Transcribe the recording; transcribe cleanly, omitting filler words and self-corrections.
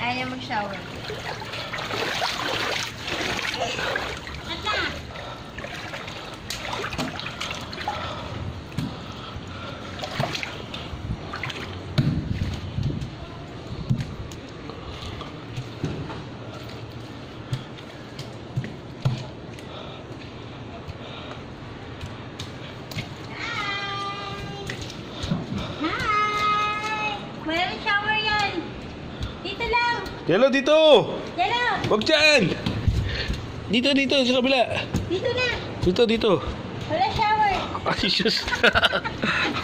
Ayaw niya mag-shower. Ata! Walang shower yan. Dito lang. Yelo, dito! Yelo. Huwag dyan! Dito, sa kabila. Dito na. Dito. Wala shower. Ay, sus.